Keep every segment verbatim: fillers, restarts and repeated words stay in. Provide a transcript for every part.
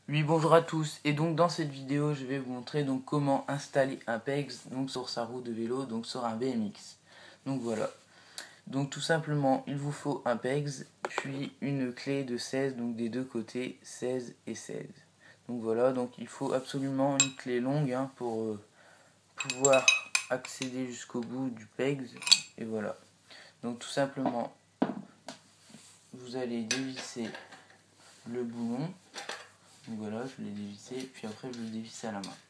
Oui, bonjour à tous, et donc dans cette vidéo je vais vous montrer donc comment installer un pegs donc sur sa roue de vélo, donc sur un B M X. Donc voilà, donc tout simplement il vous faut un pegs puis une clé de seize, donc des deux côtés seize et seize. Donc voilà, donc il faut absolument une clé longue hein, pour euh, pouvoir accéder jusqu'au bout du pegs. Et voilà, donc tout simplement vous allez dévisser le boulon. Donc voilà, je l'ai dévissé, puis après je le dévisse à la main.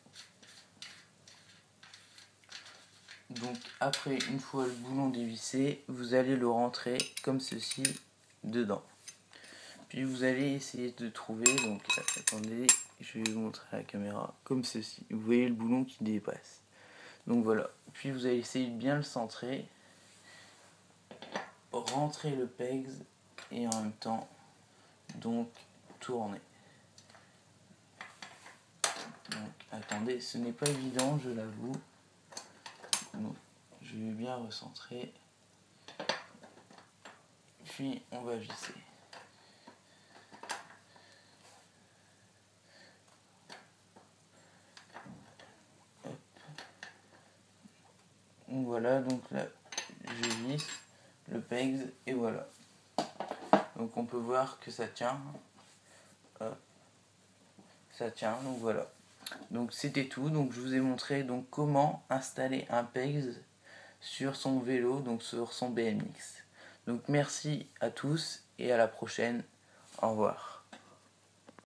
Donc après, une fois le boulon dévissé, vous allez le rentrer comme ceci dedans. Puis vous allez essayer de trouver, donc attendez, je vais vous montrer à la caméra, comme ceci. Vous voyez le boulon qui dépasse. Donc voilà, puis vous allez essayer de bien le centrer, rentrer le pegs et en même temps, donc tourner. Donc attendez, ce n'est pas évident, je l'avoue. Donc, je vais bien recentrer. Puis on va visser. Hop. Donc voilà, donc là je visse le pegs et voilà. Donc on peut voir que ça tient. Hop. Ça tient, donc voilà. Donc c'était tout. Donc je vous ai montré donc comment installer un pegs sur son vélo, donc sur son B M X. Donc merci à tous et à la prochaine. Au revoir.